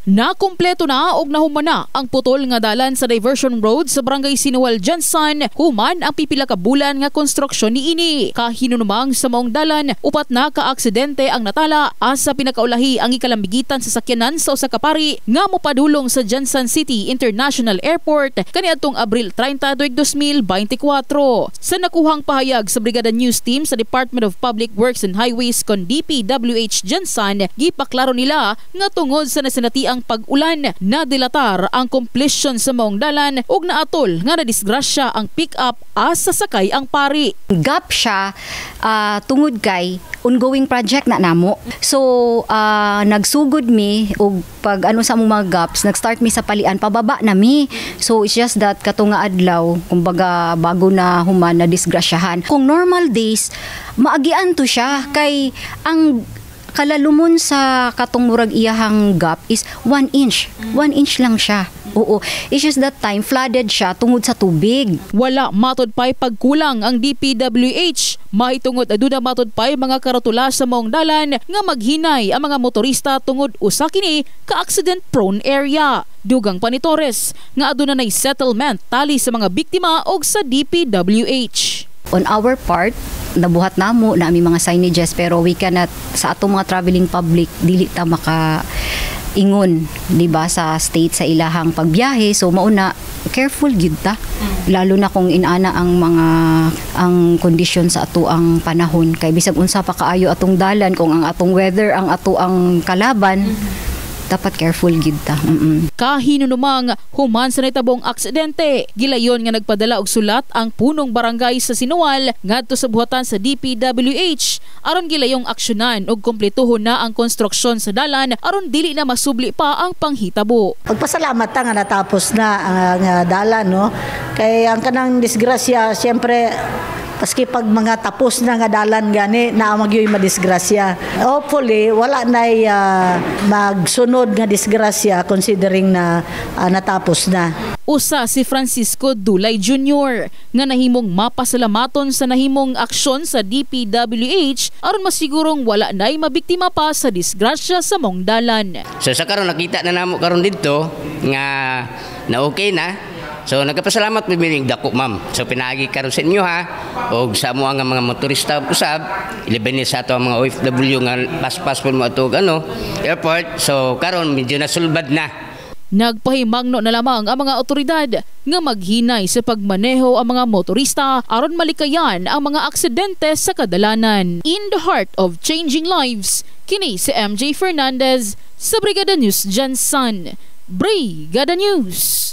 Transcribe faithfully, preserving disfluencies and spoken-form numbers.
Nakumpleto na og nahuman na ang putol nga dalan sa diversion road sa barangay Sinuwal, Jansan, human ang pipila ka bulan nga konstruksyon niini. Kahinunumang sa maong dalan, upat na ka-aksidente ang natala asa pinakaulahi ang ikalambigitan sa sakyanan sa usa ka pari nga mopadulong sa Jansan City International Airport kaniadtong Abril treinta, dos mil beintikwatro. Sa nakuhang pahayag sa Brigada News Team sa Department of Public Works and Highways kon D P W H Jansan, gipaklaro nila nga tungod sa nasinati ang pag-ulan na dilatar ang completion sa maong dalan ug naatol nga nadisgrasya ang pick-up asa sakay ang pari. Gap siya uh, tungod kay ongoing project na namo. So uh, nagsugod mi og pag ano sa among mga gaps, nag-start mi sa palian pababa na mi. So it's just that kato nga adlaw kumbaga bago na human na disgrasyahan. Kung normal days maagian to siya kay ang kalalumon sa katong murag iyahang gap is one inch. One inch lang siya. Oo. It's just that time, flooded siya tungod sa tubig. Wala matod pa'y pagkulang ang D P W H. Mahitungod aduna matod pa'y mga karatula sa maong dalan nga maghinay ang mga motorista tungod usa kini ka-accident prone area. Dugang pa ni Torres nga aduna nay settlement tali sa mga biktima og sa D P W H. On our part, nabuhat namo na aming mga signages pero we cannot sa atong mga traveling public dili ta maka ingon di ba sa state sa ilahang pagbiyahe, so mauna careful gid ta lalo na kung inana ang mga ang kondisyon sa ato ang panahon kay bisag unsa pa kaayo atong dalan kung ang atong weather ang ato ang kalaban. Mm-hmm. Dapat careful gid ta. Mm-mm. Kahinunumang human sa natabong aksidente, gilayon nga nagpadala og sulat ang punong barangay sa Sinuwal ngadto sa buhatan sa D P W H aron gilayong aksyonan og kumpletuhon na ang konstruksyon sa dalan aron dili na masubli pa ang panghitabo. Pagpasalamat ta nga natapos na ang uh, dalan no. Kay ang kanang disgrasya siyempre paski pag mga tapos na nga dalan gani na magyoy madisgrasya. Hopefully wala na uh, magsunod nga disgrasya considering na uh, natapos na. Usa si Francisco Dulay Junior nga nahimong mapasalamaton sa nahimong aksyon sa D P W H aron masigurong wala na'y mabiktima pa sa disgrasya sa maong dalan. So sa karon nakita na namo karon didto nga na okay na. So nagpasalamat mi bining dako ma'am. So pinaagi karon sa inyo ha og sa amo nga mga motorista usab ilabi ni sa ato mga O F W nga paspas pud mo ato ano airport. So karon medyo nasulbad na. Nagpahimangno na lamang ang mga otoridad nga maghinay sa pagmaneho ang mga motorista aron malikayan ang mga aksidente sa kadalanan. In the heart of changing lives, kini si M J Fernandez sa Brigada News Jansan. Brigada News.